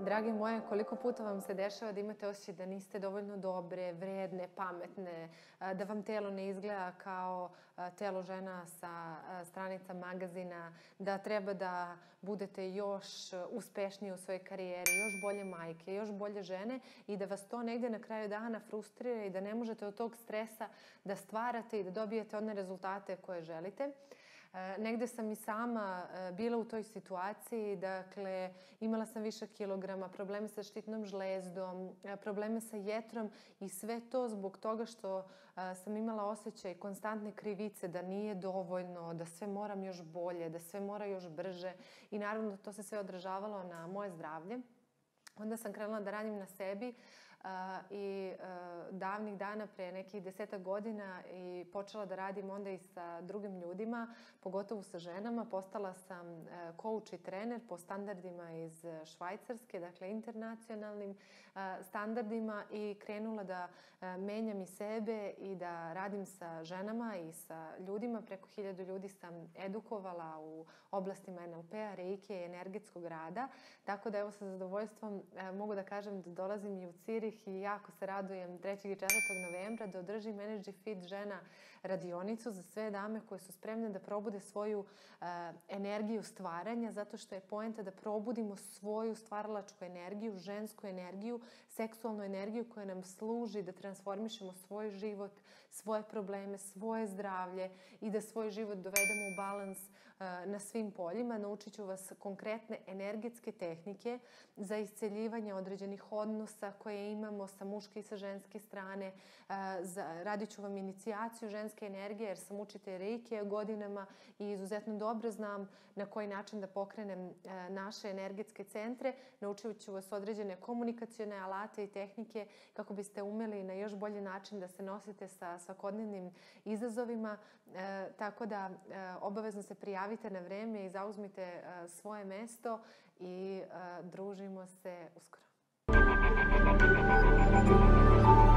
Drage moje, koliko puta vam se dešava da imate osjećaj da niste dovoljno dobre, vredne, pametne, da vam telo ne izgleda kao telo žena sa stranica magazina, da treba da budete još uspešniji u svojoj karijeri, još bolje majke, još bolje žene i da vas to negde na kraju dana frustrira i da ne možete od tog stresa da stvarate i da dobijete one rezultate koje želite. Negde sam i sama bila u toj situaciji, dakle imala sam više kilograma, probleme sa štitnom žlezdom, probleme sa jetrom i sve to zbog toga što sam imala osjećaj konstantne krivice da nije dovoljno, da sve moram još bolje, da sve mora još brže i naravno to se sve odražavalo na moje zdravlje. Onda sam krenula da radim na sebi i davnih dana, pre nekih 10 godina, i počela da radim onda i sa drugim ljudima, pogotovo sa ženama. Postala sam coach i trener po standardima iz Švajcarske, dakle internacionalnim standardima, i krenula da menjam i sebe i da radim sa ženama i sa ljudima. Preko 1000 ljudi sam edukovala u oblastima NLP-a, reiki i energetskog rada. Tako da evo sa zadovoljstvom mogu da kažem da dolazim i u Cirih i jako se radujem 3. i 4. novembra da održim Energy Fit žena radionicu za sve dame koje su spremne da probude svoju energiju stvaranja, zato što je poenta da probudimo svoju stvaralačku energiju, žensku energiju, seksualnu energiju koja nam služi da transformišemo svoj život, svoje probleme, svoje zdravlje i da svoj život dovedemo u balans na svim poljima. Naučit ću vas konkretne energetske tehnike za isceljivanje određenih odnosa koje imamo sa muške i sa ženske strane. Radit ću vam inicijaciju ženske energije jer sam učitelj reikija godinama i izuzetno dobro znam na koji način da pokrenem naše energetske centre. Naučit ću vas određene komunikacione alate i tehnike kako biste umeli na još bolji način da se nosite sa svakodnevnim izazovima. Tako da obavezno se prijavite na vreme i zauzmite svoje mesto i družimo se uskoro.